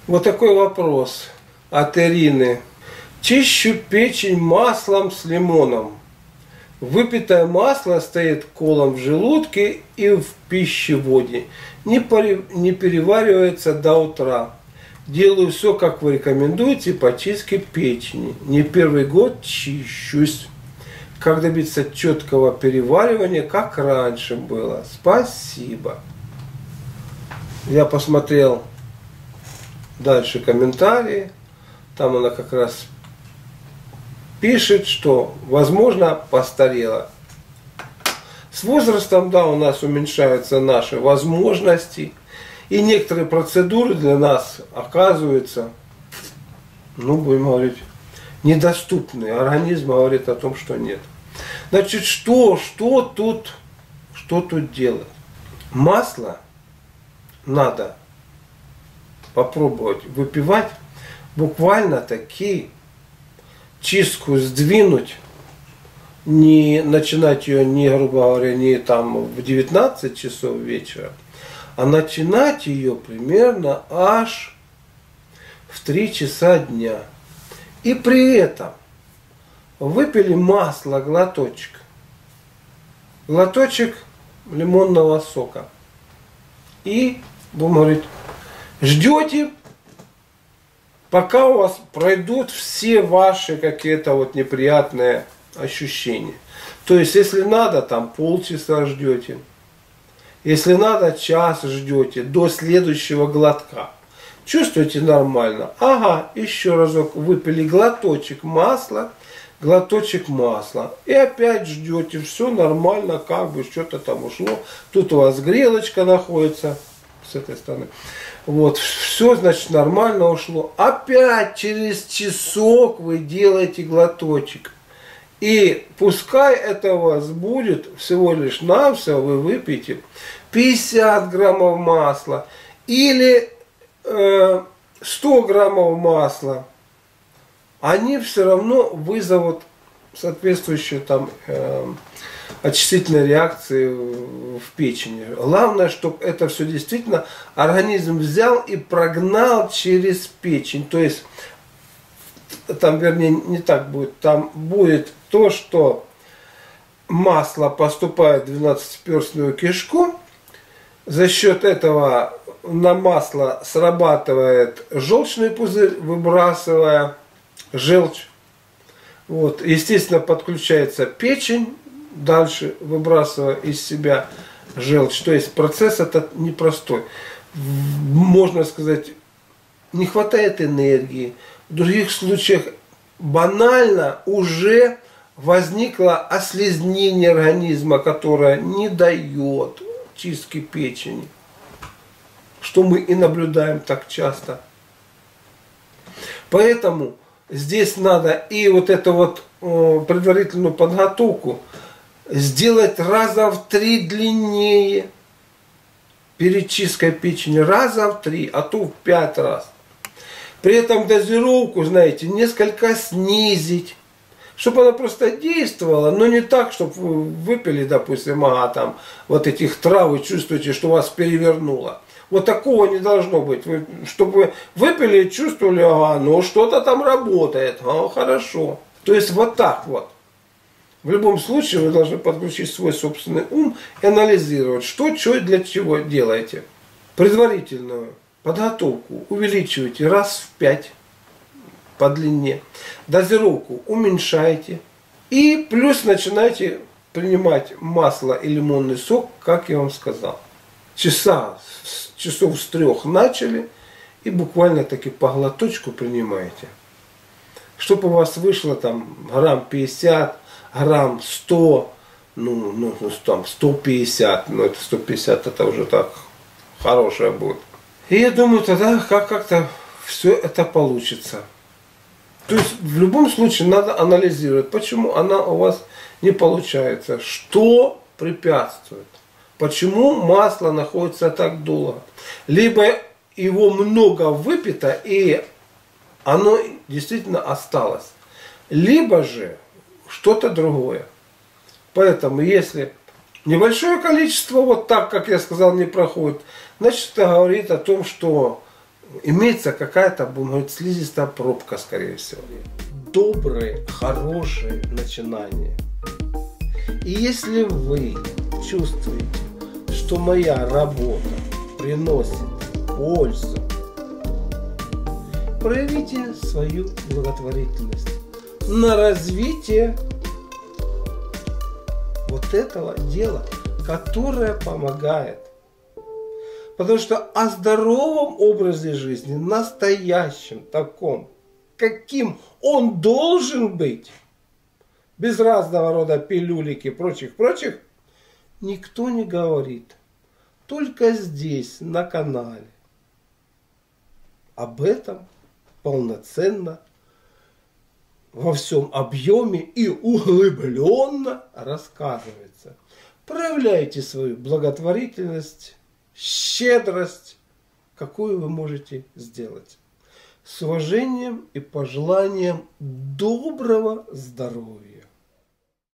Вот такой вопрос от Ирины. Чищу печень маслом с лимоном. Выпитое масло стоит колом в желудке и в пищеводе. Не переваривается до утра. Делаю все, как вы рекомендуете, по чистке печени. Не первый год чищусь. Как добиться четкого переваривания, как раньше было? Спасибо. Я посмотрел дальше комментарии. Там она как раз пишет, что, возможно, постарела. С возрастом, да, у нас уменьшаются наши возможности. И некоторые процедуры для нас оказываются, ну, будем говорить, недоступны. Организм говорит о том, что нет. Значит, что тут делать? Масло надо попробовать выпивать буквально таки, чистку сдвинуть, не начинать ее, не, грубо говоря, не там в 19 часов вечера, а начинать ее примерно аж в 3 часа дня. И при этом выпили масло, глоточек лимонного сока. И, будем говорить, ждете, пока у вас пройдут все ваши какие-то вот неприятные ощущения. То есть, если надо, там полчаса ждете. Если надо, час ждете до следующего глотка. Чувствуете нормально? Ага, еще разок выпили глоточек масла. И опять ждете, все нормально, как бы что-то там ушло. Тут у вас грелочка находится с этой стороны. Вот, все, значит, нормально ушло. Опять через часок вы делаете глоточек. И пускай это у вас будет всего лишь навсего, вы выпьете 50 граммов масла или 100 граммов масла. Они все равно вызовут соответствующие там очистительные реакции в печени. Главное, чтобы это все действительно организм взял и прогнал через печень. То есть, там, вернее, не так будет. Там будет то, что масло поступает в 12-перстную кишку. За счет этого на масло срабатывает желчный пузырь, выбрасывая желчь. Вот. Естественно, подключается печень, дальше выбрасывая из себя желчь. То есть процесс этот непростой. Можно сказать, не хватает энергии. В других случаях банально уже возникло ослезнение организма, которое не дает чистки печени. Что мы и наблюдаем так часто. Поэтому здесь надо и вот эту вот предварительную подготовку сделать раза в 3 длиннее перед чисткой печени. Раза в 3, а то в 5 раз. При этом дозировку, знаете, несколько снизить. Чтобы она просто действовала, но не так, чтобы вы выпили, допустим, там вот этих трав и чувствуете, что вас перевернуло. Вот такого не должно быть. Чтобы вы выпили и чувствовали, ну что-то там работает, хорошо. То есть вот так вот. В любом случае вы должны подключить свой собственный ум и анализировать, что и для чего делаете. Предварительную подготовку увеличивайте раз в 5 по длине. Дозировку уменьшайте. И плюс начинайте принимать масло и лимонный сок, как я вам сказал. Часов с 3 начали и буквально таки по глоточку принимаете. Чтобы у вас вышло там грамм 50, грамм 100, там 150, это 150 это уже так хорошее будет. И я думаю, тогда как-то все это получится. То есть в любом случае надо анализировать, почему она у вас не получается, что препятствует, почему масло находится так долго. Либо его много выпито и оно действительно осталось, либо же что-то другое. Поэтому если небольшое количество, вот так, как я сказал, не проходит, значит это говорит о том, что имеется какая-то, будем говорить, слизистая пробка, скорее всего. Добрые, хорошие начинания. И если вы чувствуете, что моя работа приносит пользу, проявите свою благотворительность на развитие вот этого дела, которое помогает. Потому что о здоровом образе жизни, настоящем, таком, каким он должен быть, без разного рода пилюлек и прочих, никто не говорит. Только здесь, на канале. Об этом полноценно, во всем объеме и углубленно рассказывается. Проявляйте свою благотворительность, щедрость, какую вы можете сделать. С уважением и пожеланием доброго здоровья.